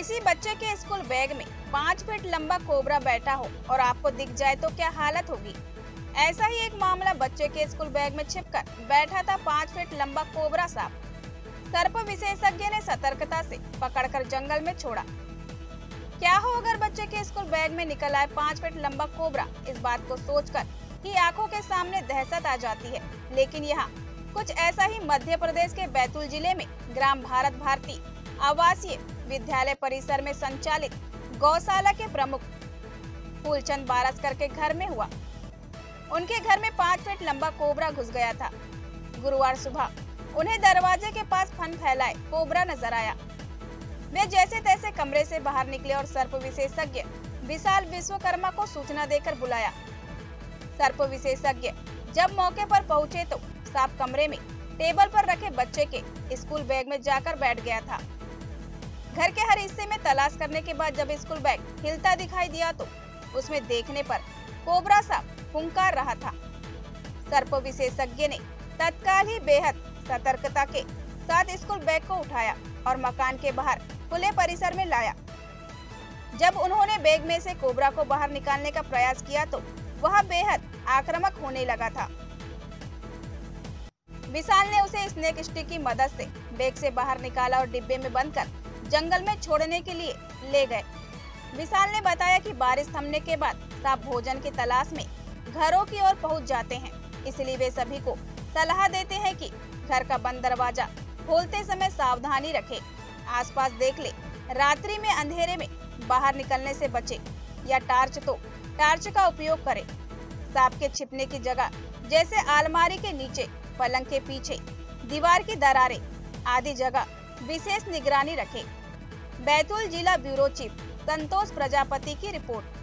किसी बच्चे के स्कूल बैग में 5 फीट लंबा कोबरा बैठा हो और आपको दिख जाए तो क्या हालत होगी। ऐसा ही एक मामला बच्चे के स्कूल बैग में छिपकर बैठा था 5 फीट लंबा कोबरा सांप। सर्प विशेषज्ञ ने सतर्कता से पकड़कर जंगल में छोड़ा। क्या हो अगर बच्चे के स्कूल बैग में निकल आए 5 फीट लंबा कोबरा। इस बात को सोचकर ही आंखों के सामने दहशत आ जाती है। लेकिन यहाँ कुछ ऐसा ही मध्य प्रदेश के बैतूल जिले में ग्राम भारत भारती आवासीय विद्यालय परिसर में संचालित गौशाला के प्रमुख फूलचंद बारसकर के घर में हुआ। उनके घर में 5 फीट लंबा कोबरा घुस गया था। गुरुवार सुबह उन्हें दरवाजे के पास फन फैलाए कोबरा नजर आया। वे जैसे तैसे कमरे से बाहर निकले और सर्प विशेषज्ञ विशाल विश्वकर्मा को सूचना देकर बुलाया। सर्प विशेषज्ञ जब मौके पर पहुंचे तो सांप कमरे में टेबल पर रखे बच्चे के स्कूल बैग में जाकर बैठ गया था। घर के हर हिस्से में तलाश करने के बाद जब स्कूल बैग हिलता दिखाई दिया तो उसमें देखने पर कोबरा सांप फुंकार रहा था। सर्प विशेषज्ञ ने तत्काल ही बेहद सतर्कता के साथ स्कूल बैग को उठाया और मकान के बाहर खुले परिसर में लाया। जब उन्होंने बैग में से कोबरा को बाहर निकालने का प्रयास किया तो वह बेहद आक्रामक होने लगा था। विशाल ने उसे स्नेक स्टिक की मदद से बैग से बाहर निकाला और डिब्बे में बंद कर जंगल में छोड़ने के लिए ले गए। विशाल ने बताया कि बारिश थमने के बाद सांप भोजन की तलाश में घरों की ओर पहुंच जाते हैं, इसलिए वे सभी को सलाह देते हैं कि घर का बंद दरवाजा खोलते समय सावधानी रखें, आसपास देख ले, रात्रि में अंधेरे में बाहर निकलने से बचे या टार्च का उपयोग करें। सांप के छिपने की जगह जैसे अलमारी के नीचे, पलंग के पीछे, दीवार की दरारें आदि जगह विशेष निगरानी रखें। बैतूल जिला ब्यूरो चीफ संतोष प्रजापति की रिपोर्ट।